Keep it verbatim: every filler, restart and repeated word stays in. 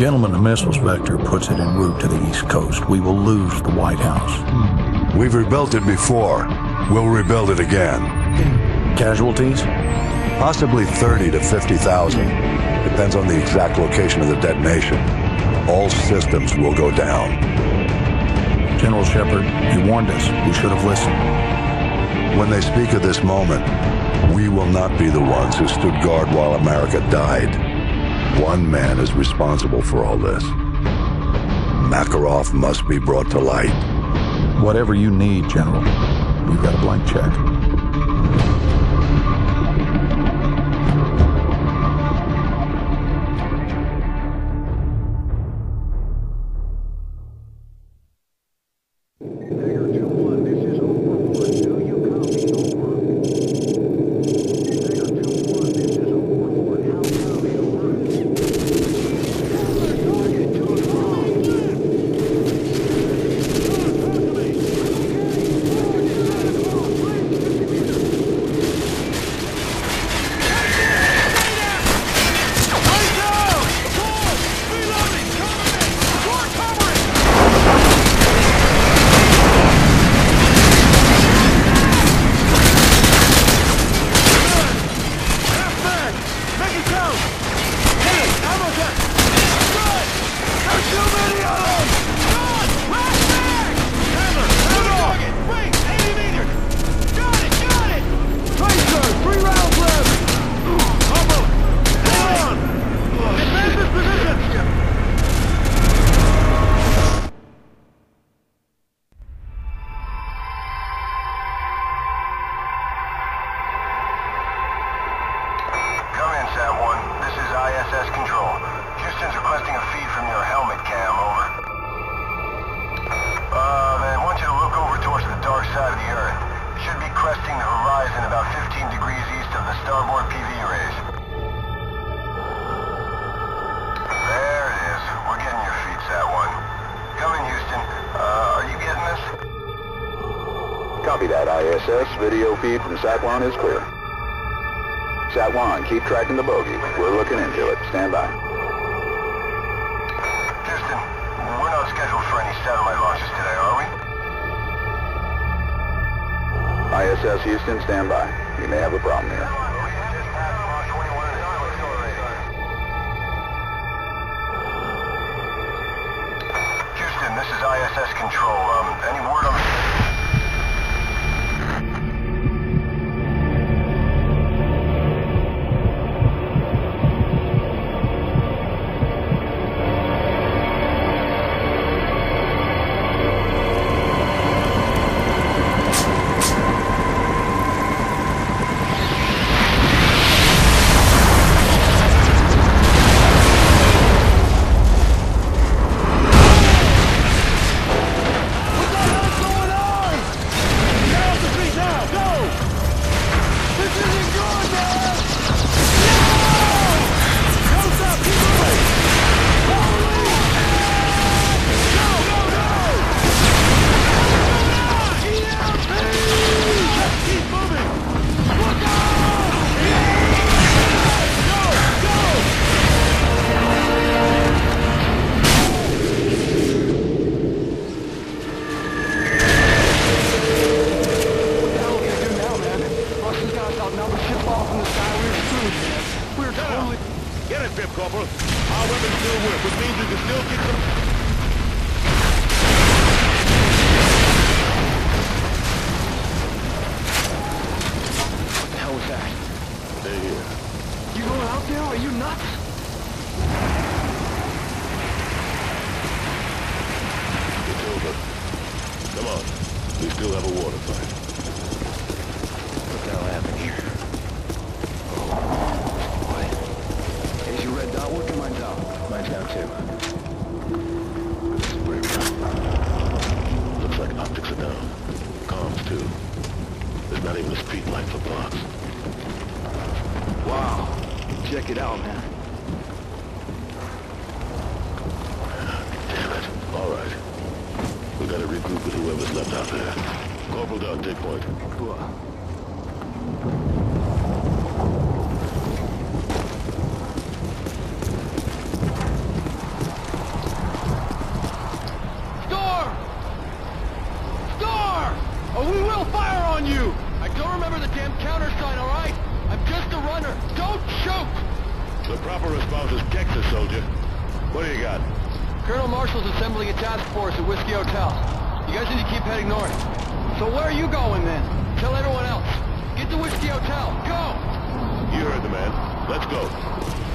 Gentlemen, the missiles vector puts it en route to the East Coast. We will lose the White House. We've rebuilt it before. We'll rebuild it again. Casualties? Possibly thirty to fifty thousand. Depends on the exact location of the detonation. All systems will go down. General Shepard, you warned us. We should have listened. When they speak of this moment, we will not be the ones who stood guard while America died. One man is responsible for all this. Makarov must be brought to light. Whatever you need, General. We've got a blank check. Copy that, I S S. Video feed from Sat one is clear. Sat one, keep tracking the bogey. We're looking into it. Stand by. Houston, we're not scheduled for any satellite launches today, are we? I S S Houston, stand by. You may have a problem here. Houston, this is I S S Control. Um, any word on the... Check it out, man. Damn it. All right. We gotta regroup with whoever's left out there. Corporal down, take point. Cool. Remember the damn countersign, all right? I'm just a runner. Don't shoot! The proper response is Texas, soldier. What do you got? Colonel Marshall's assembling a task force at Whiskey Hotel. You guys need to keep heading north. So where are you going then? Tell everyone else. Get to Whiskey Hotel. Go! You heard the man. Let's go.